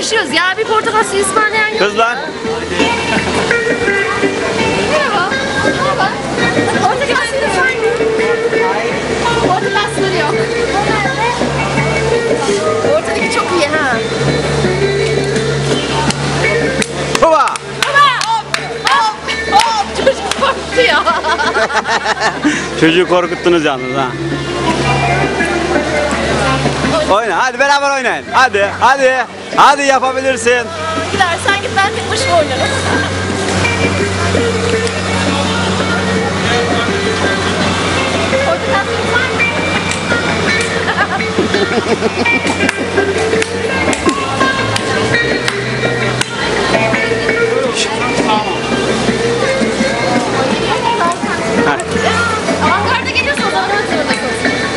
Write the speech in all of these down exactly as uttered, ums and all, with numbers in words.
Yarışıyoruz ya, bir portakal suyu ısmarlayan yok. Kızlar. Merhaba. Merhaba. Portakal suyu ısmarlayan. Portakal suyu yok. Ortadaki çok iyi ha. Baba. Hop hop hop. Çocuk korktu ya. Çocuğu korkuttunuz yalnız ha. Oyna, hadi beraber oynayın. Hadi, hadi. Hadi yapabilirsin. Gider sen git, ben tek başıma oynarım. Portakal suyu var mı? Avantgarda geliyorsun, o zaman ön sıradasın.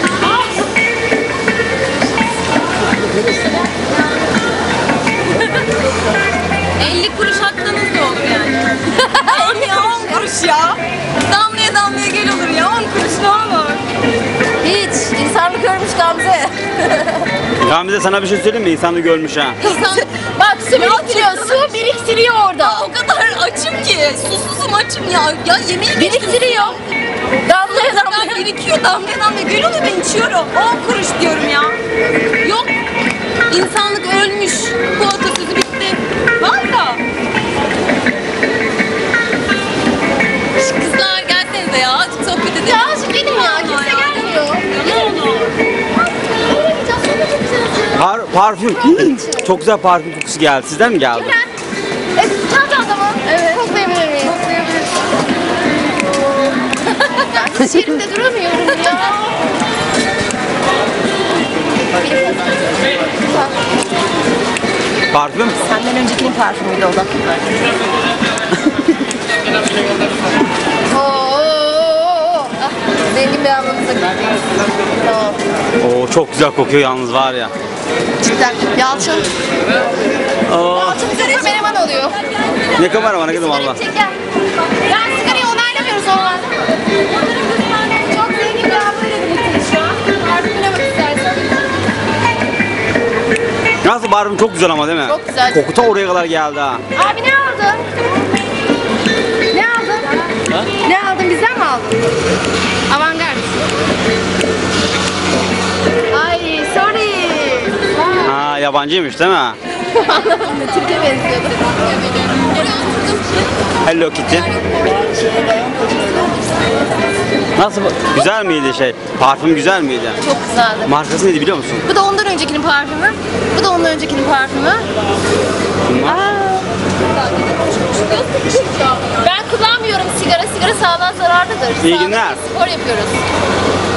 elli kuruş hakkınız da olur yani. Ya on kuruş ya. Damlaya damlaya gel olur ya. on kuruş ne olur? Hiç. İnsanlık görmüş Gamze. Gamze sana bir şey söyleyeyim mi? İnsanı görmüş ha. İnsan... Bak su biriktiriyor. Su biriktiriyor orada. O kadar açım ki. Susuzum açım ya. Ya yemeği Biriktiriyor. Damlaya damlaya damlaya. birikiyor. Damlaya damlaya gel olur, ben içiyorum. on kuruş diyorum ya. Yok. İnsanlık ölmüş. Bu atasözü bitti. Valla. Kızlar gelsenize ya. Azıcık sohbet edelim. Ya azıcık gelin ya. Kimse gelmiyor. Ne olur? Par parfüm. Çok güzel parfüm kokusu geldi. Sizden mi geldi? E, çantada mı? Evet. Koklayabilir miyim? Koklayabilirsin. Ben hiç yerimde duramıyorum ya. Parfüm? Senden öncekinin parfümüydü o da. Oo, ah, zengin bir ablamıza gittik. Tamam. Oo çok güzel kokuyor yalnız var ya. Cidden. Yalçın. Oo. Yalçın bize kameraman oluyor. Ne kameramanı kızım valla. Çek gel. Ben sigarayı onaylamıyoruz onlar. Çok zengin bir ablayla birlikteyiz şu an. Parfümüne bak istersen. Nasıl parfüm çok güzel ama değil mi? Çok güzel. Koku ta oraya kadar geldi ha. Abi ne aldın? Ne aldın? Ha? Ne aldın? Bizden mi aldın? Avantgard. Ay sorry. Ha yabancıymış değil mi? Anlamadım. Türkiye benziyordu. Hello Kitty. Nasıl? Güzel miydi şey? Parfüm güzel miydi? Çok güzeldi. Markası neydi biliyor musun? Bu da ondan öncekinin parfümü. Bu da ondan öncekinin parfümü. Aa. Ben kullanmıyorum sigara. Sigara sağlığa zararlıdır. İyi Sağlıklı günler. spor yapıyoruz.